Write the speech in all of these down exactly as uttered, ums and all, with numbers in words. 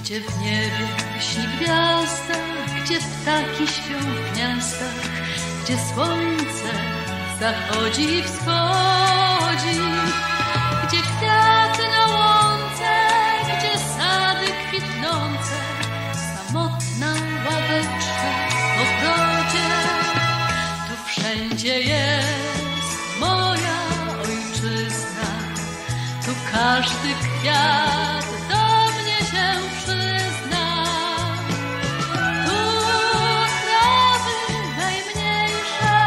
Gdzie w niebie lśni gwiazda, gdzie ptaki śpią w gniazdach, gdzie słońce zachodzi i wschodzi, gdzie kwiaty na łące, gdzie sady kwitnące, samotna ławeczka w ogrodzie. Tu wszędzie jest moja ojczyzna, tu każdy kwiat do mnie się przyzna. Tu trawy najmniejsze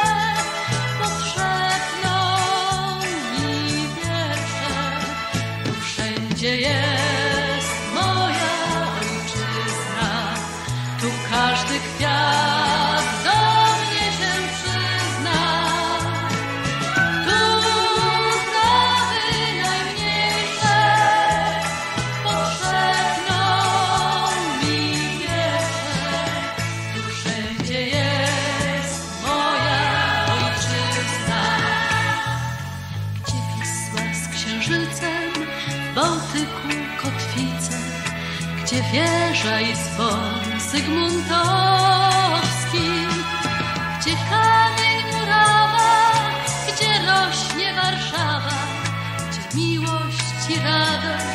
podszepną mi wiersze. Tu wszędzie jest moja ojczyzna, tu każdy kwiat do mnie się przyzna. Tu trawy najmniejsze podszepną mi wiersze. Tu wszędzie jest moja ojczyzna. Gdzie Wisła z księżycem, w Bałtyku kotwice, gdzie wieża i dzwon Zygmuntowski, gdzie kamień murawa, gdzie rośnie Warszawa, gdzie miłość i radość